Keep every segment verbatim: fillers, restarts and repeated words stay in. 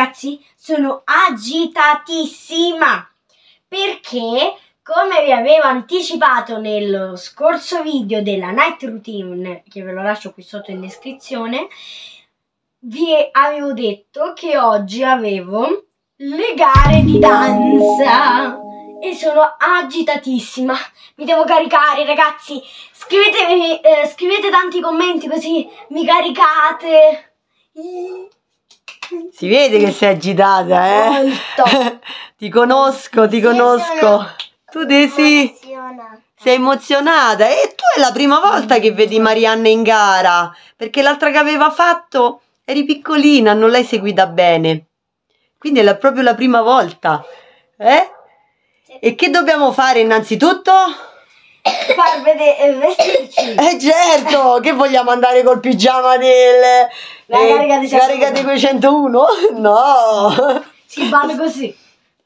ragazzi, sono agitatissima perché, come vi avevo anticipato nello scorso video della night routine, che ve lo lascio qui sotto in descrizione, vi avevo detto che oggi avevo le gare di danza e sono agitatissima. Mi devo caricare, ragazzi. Scrivetemi, eh, scrivete tanti commenti così mi caricate. Si vede che sei agitata, eh? Molto. Ti conosco, ti conosco. Tu Desi sei emozionata e tu è la prima volta che vedi Marianna in gara, perché l'altra che aveva fatto eri piccolina, non l'hai seguita bene. Quindi è la, proprio la prima volta, eh? E che dobbiamo fare innanzitutto? Far vedere, vestirci. Eh certo, che vogliamo andare col pigiama del... La eh, carica di carica di quei centouno? No! Si balla così.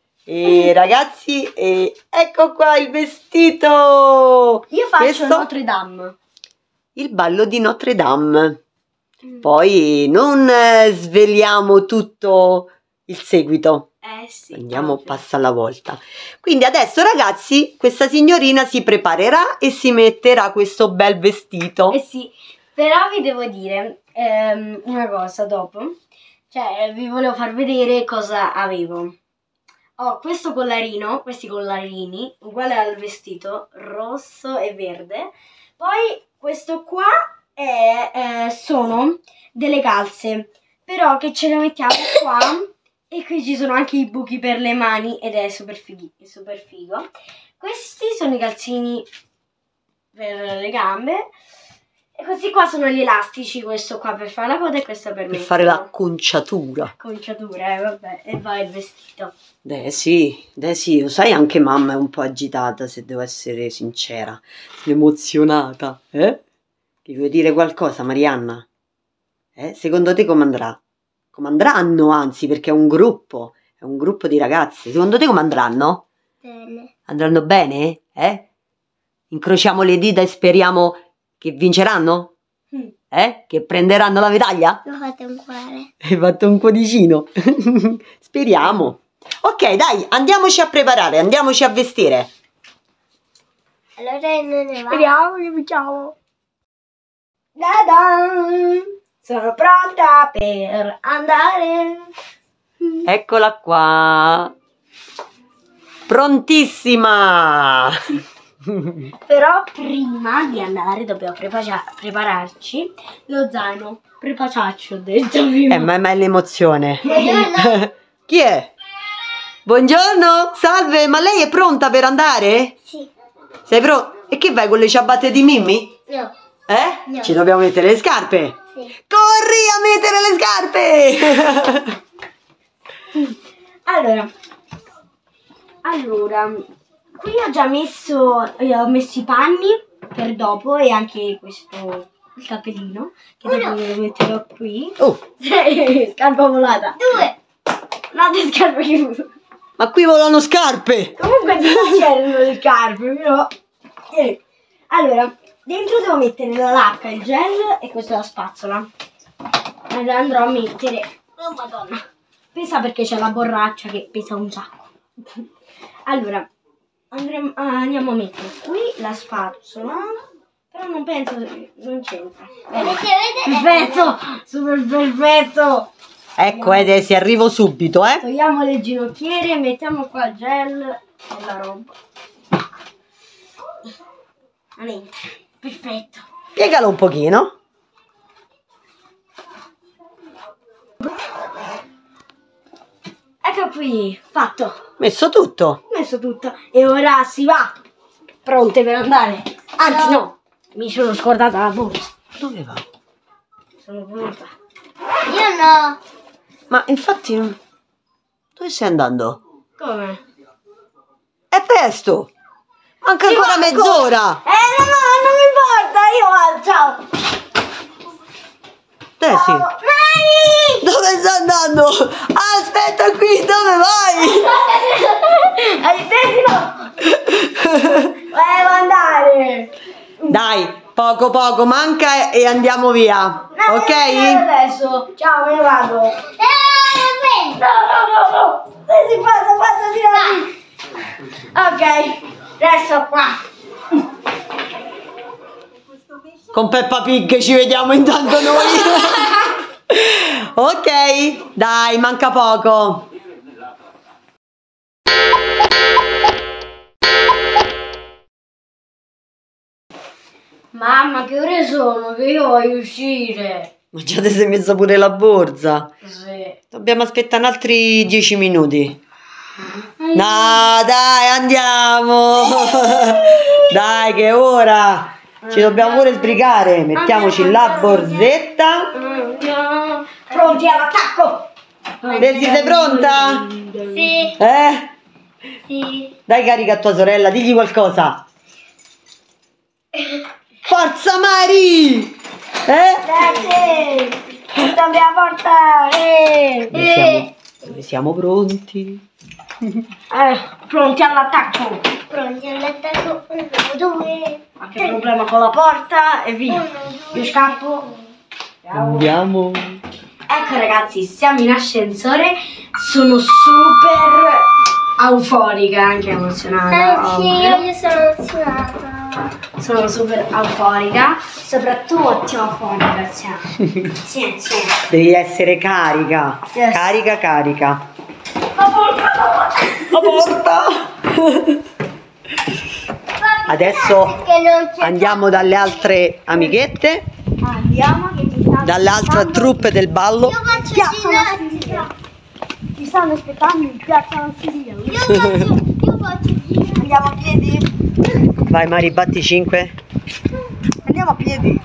E ragazzi, e ecco qua il vestito! Io faccio Questo? Notre Dame. Il ballo di Notre Dame. Poi non eh, sveliamo tutto il seguito. Eh sì. Andiamo anche. passa alla volta. Quindi adesso ragazzi, questa signorina si preparerà e si metterà questo bel vestito. Eh sì, però vi devo dire ehm, una cosa dopo. Cioè, vi volevo far vedere cosa avevo. Ho questo collarino, questi collarini, uguale al vestito, rosso e verde. Poi questo qua è, eh, sono delle calze, però che ce le mettiamo qua. E qui ci sono anche i buchi per le mani ed è super, fighi, super figo. Questi sono i calzini per le gambe. E questi qua sono gli elastici, questo qua per fare la coda e questo per, Per fare la conciatura. Conciatura, eh, vabbè, e va il vestito. Eh sì, eh sì, lo sai, anche mamma è un po' agitata, se devo essere sincera. Sono emozionata, eh? Ti vuoi dire qualcosa, Marianna? Eh? Secondo te come andrà? Come andranno, anzi, perché è un gruppo, è un gruppo di ragazzi. Secondo te come andranno? Bene. Andranno bene? Eh? Incrociamo le dita e speriamo che vinceranno? Mm. Eh? Che prenderanno la medaglia? Ho fatto un cuore. Hai fatto un cuoricino? Speriamo. Ok, dai, andiamoci a preparare, andiamoci a vestire. Allora non ne va. Speriamo che vinciamo. Da-da! Sono pronta per andare. Eccola qua. Prontissima. Però prima di andare dobbiamo prepararci lo zaino. Prepararci, ho detto prima. Eh, ma, ma è l'emozione. Chi è? Buongiorno, salve, ma lei è pronta per andare? Sì. Sei pronta? E che vai con le ciabatte di Mimmi? No. Eh? No. Ci dobbiamo mettere le scarpe? Sì. Corri a mettere le scarpe! Allora, allora, qui ho già messo, eh, ho messo i panni per dopo e anche questo, il cappellino, che dopo lo metterò qui. Oh, Scarpa volata. Due. Un'altra scarpa che... ma qui volano scarpe! Comunque non c'erano le scarpe, però... Eh. Allora, dentro devo mettere la lacca, il gel e questa è la spazzola. Allora andrò a mettere... Oh madonna! Pesa perché c'è la borraccia che pesa un sacco. Allora, andremo, ah, andiamo a mettere qui la spazzola. Però non penso... non c'entra. Perfetto! Super perfetto! Ecco, Ede, si arrivo subito, eh? Togliamo le ginocchiere, mettiamo qua il gel e la roba. Allora, perfetto. Piegalo un pochino. Ecco qui, fatto. Messo tutto. Ho messo tutto. E ora si va. Pronte per andare. Anzi no, mi sono scordata la borsa. Dove va? Sono pronta. Io no. Ma infatti, dove stai andando? Come? È presto. Manca Ci ancora manco. mezz'ora. Eh no, no, non mi importa, io vado, ciao. Desi, Ciao. Vai! dove stai andando? Aspetta qui, dove vai? Hai detto no. Volevo andare. Dai, poco poco, manca e andiamo via. No, Ok? adesso, ciao, me ne vado. Eh, no. resto qua. Con Peppa Pig ci vediamo intanto noi. Ok, dai, manca poco. Mamma, che ore sono? Che io voglio uscire. Ma già ti sei messa pure la borsa? Sì. Dobbiamo aspettare un altri dieci minuti. No, dai, andiamo. Dai, che ora ci dobbiamo pure sbrigare. Mettiamoci la borsetta. Andiamo. Pronti all'attacco. Desi, sei pronta? Sì. Eh? Sì. Dai carica a tua sorella, digli qualcosa. Forza Mari! Eh? Grazie. Dobbiamo portare. Noi siamo, noi siamo pronti. Eh, pronti all'attacco. Pronti all'attacco, uno, due, Qualche problema con la porta e via. Io scappo. Ciao. Andiamo. Ecco ragazzi, siamo in ascensore. Sono super euforica, anche emozionata. Anche ovvio. io, io sono emozionata. Sono super euforica. Soprattutto euforica. Sì, sì, sì. Devi essere carica. Yes. Carica, carica. La porta, la porta. La porta. Adesso andiamo dalle altre amichette, Andiamo che ci stanno dall'altra troupe del ballo. Io faccio Piazza ginnastica. Ci stanno aspettando in piazza Nassiria. Io faccio, io faccio ginnastica. Andiamo a piedi. Vai Mari, batti cinque. Andiamo a piedi.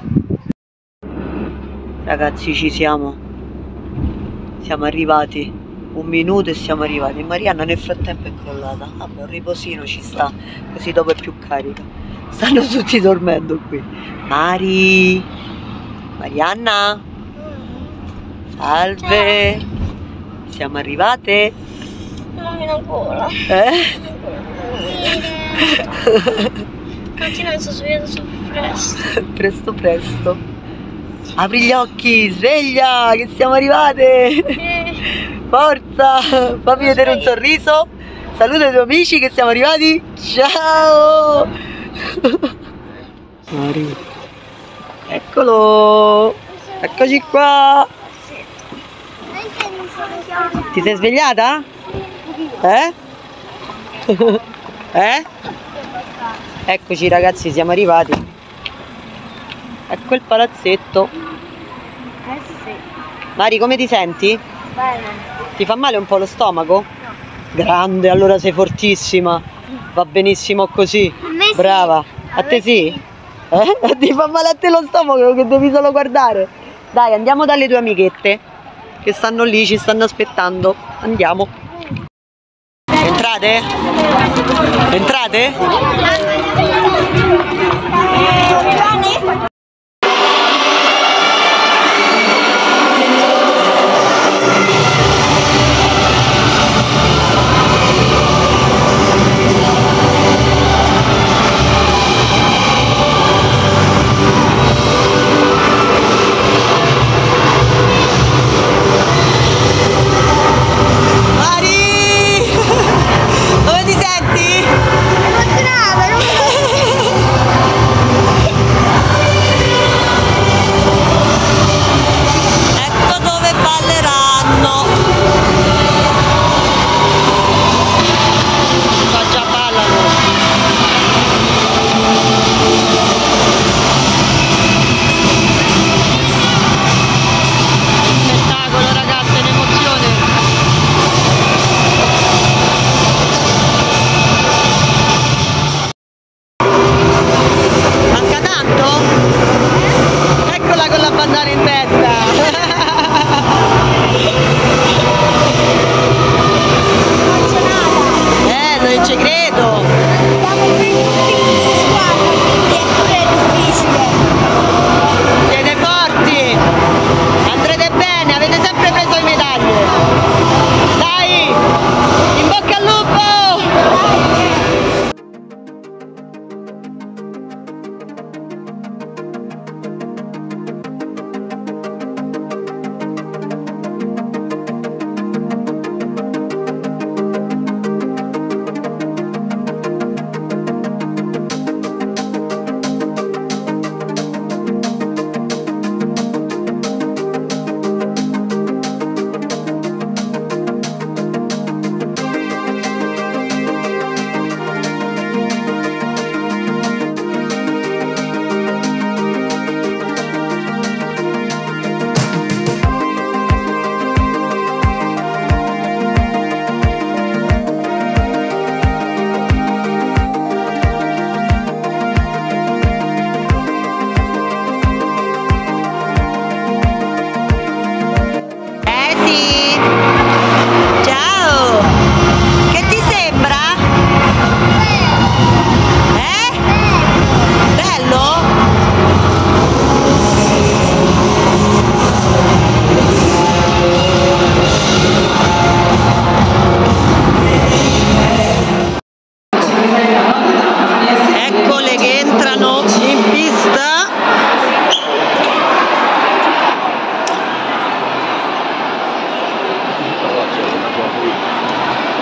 Ragazzi, ci siamo. Siamo arrivati. Un minuto e siamo arrivati. Marianna nel frattempo è crollata. Vabbè, un riposino ci sta, così dopo è più carica. Stanno tutti dormendo qui. Mari, Marianna, salve. Siamo arrivate. Non mi ancora. Eh? Oggi non sono svegliata su presto. Presto presto. Apri gli occhi, sveglia, che siamo arrivate. Eh, Forza, fammi vedere un sorriso. Saluta i tuoi amici che siamo arrivati. Ciao. Mari. Eccolo. Eccoci qua. anche non sono chiamata. Ti sei svegliata? Eh? Eh? Eccoci ragazzi, siamo arrivati. Ecco il palazzetto. Eh sì. Mari, come ti senti? Bene. Ti fa male un po' lo stomaco? No. Grande, allora sei fortissima. Va benissimo così. A me sì. Brava. A, A te me sì? Eh? Ti fa male a te lo stomaco che devi solo guardare. Dai, andiamo dalle tue amichette che stanno lì, ci stanno aspettando. Andiamo. Entrate? Entrate? Mari! Come ti senti? Emozionata, non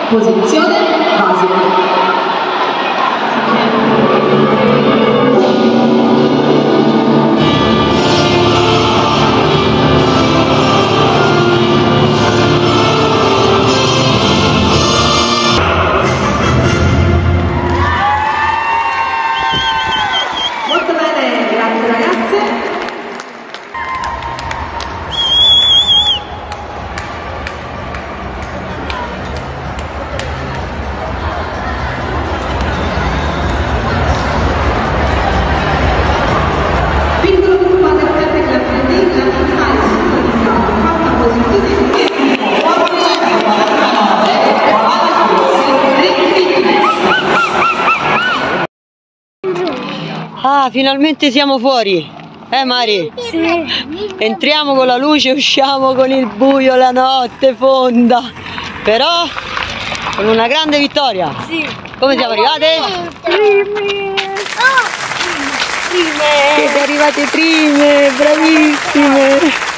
Posizione base. Molto bene, grazie ragazze. Piccolo gruppo attaccate classe D, la finale sincronizzato, quarta posizione. Ah, finalmente siamo fuori. Eh Mari? Sì. Entriamo con la luce, usciamo con il buio, la notte fonda. Però con una grande vittoria. Sì. Come siamo arrivate? Prime. Oh. Prime. Siete arrivate prime, bravissime.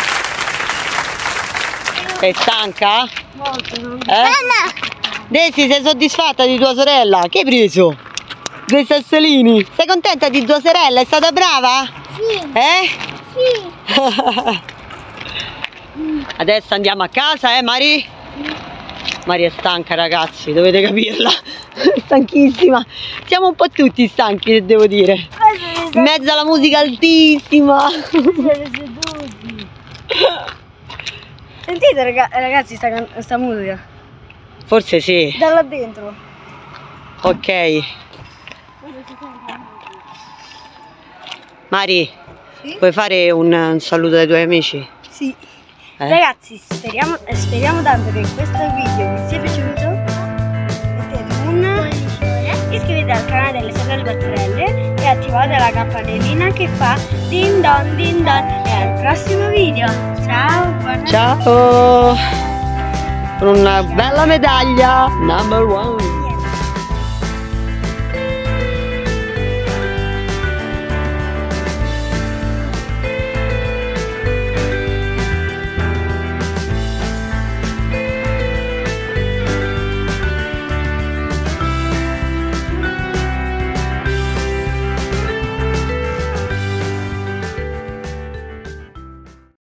Sei stanca? Molto. Eh? Desi, sei soddisfatta di tua sorella? Che hai preso? Dei sassolini. Sei contenta di tua sorella? È stata brava? Sì. Eh? Sì. Adesso andiamo a casa, eh Mari? Mari è stanca ragazzi, dovete capirla. È stanchissima. Siamo un po' tutti stanchi, se devo dire. In mezzo alla musica altissima. Siete seduti. Sentite raga- ragazzi sta, can- sta musica? Forse sì. Da là dentro. Ok. Mari, Sì? puoi fare un, un saluto ai tuoi amici? Sì. Eh? Ragazzi, speriamo, eh, speriamo tanto che questo video vi sia piaciuto. Mettete un iscrivetevi al canale delle sorelle Battarelle e attivate la campanellina che fa din don din don. E al prossimo video. Ciao, buona Ciao! Con una bella medaglia number one.